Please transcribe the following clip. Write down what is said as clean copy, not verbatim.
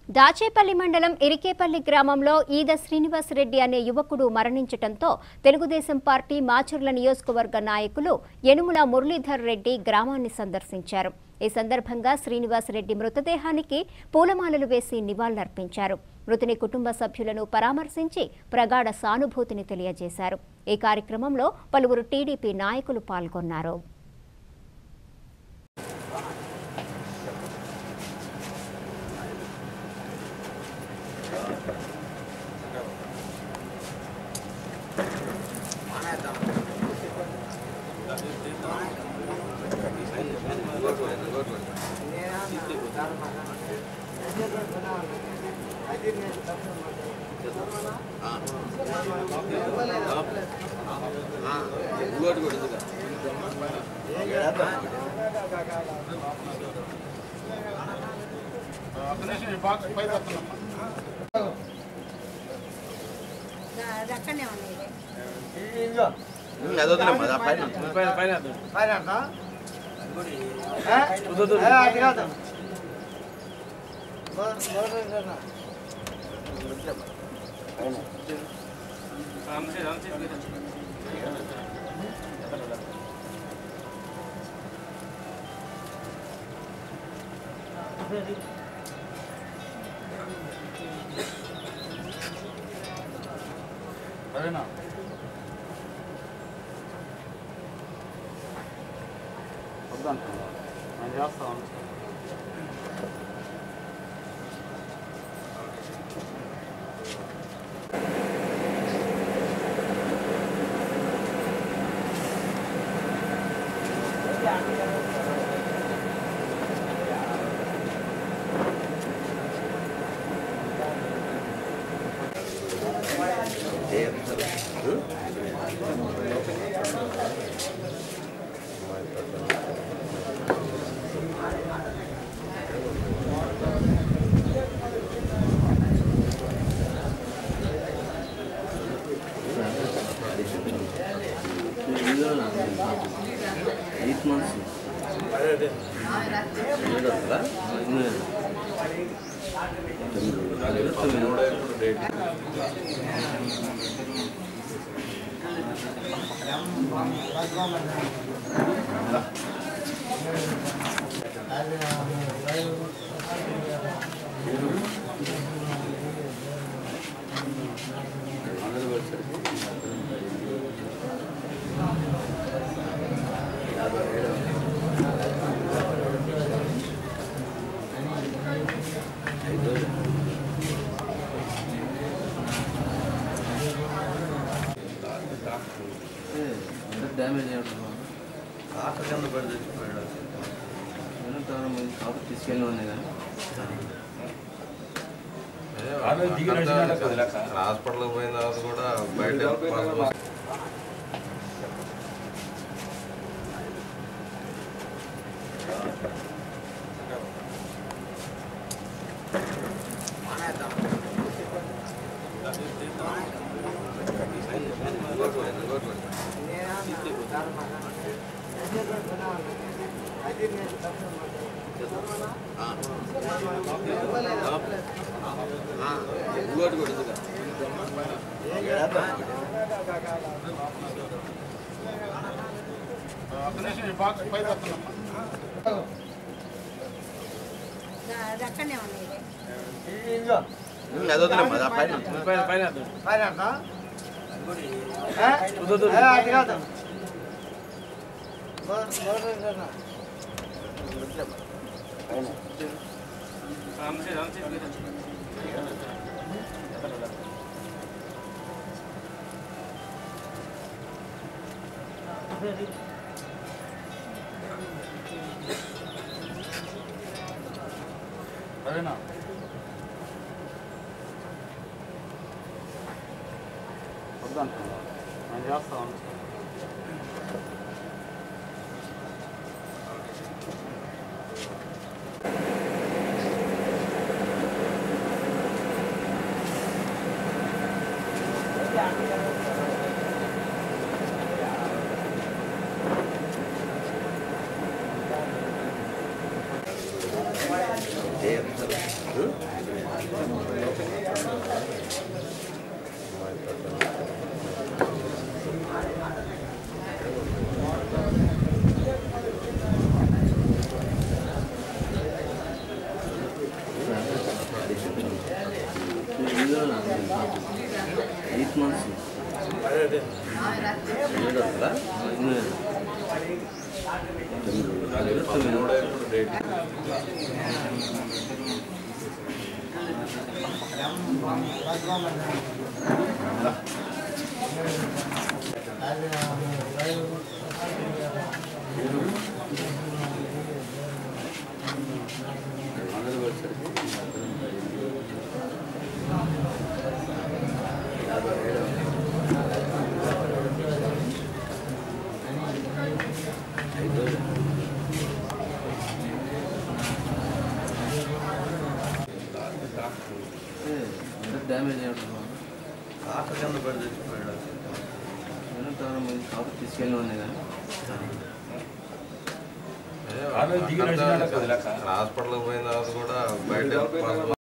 దాచేపల్లి మండలం ఇరికేపల్లి గ్రామంలో ఈద శ్రీనివాస్ రెడ్డి అనే యువకుడు మరణించటంతో తెలుగుదేశం పార్టీ మాచర్ల నియోజకవర్గ నాయకులు యనుమల మురళీధర్ రెడ్డి గ్రామాన్ని సందర్శించారు. ఈ సందర్భంగా శ్రీనివాస్ రెడ్డి మృతదేహానికి పూలమాలలు వేసి నివాళులర్పించారు. మృతుని కుటుంబ సభ్యులను పరామర్శించి ప్రగాఢ సానుభూతిని తెలియజేశారు. ఈ కార్యక్రమంలో పలువురు టీడీపీ నాయకులు పాల్గొన్నారు. డ్యామేజ్ తీసుకెళ్ళి ఉన్నాయి కానీ హాస్పిటల్కి పోయిన తర్వాత కూడా బయట 8 months. డ్యామేజ్ కాక కింద పడి తెచ్చిపోయాడు. కాపు తీసుకెళ్ళి ఉన్నాయి కానీ హాస్పిటల్కి పోయిన తర్వాత కూడా బయట